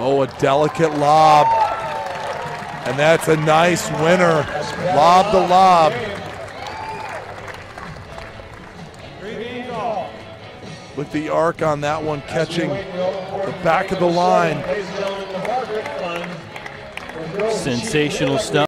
Oh, a delicate lob. And that's a nice winner. Lob to lob. Look at the arc on that one, catching the back of the line. Sensational stuff.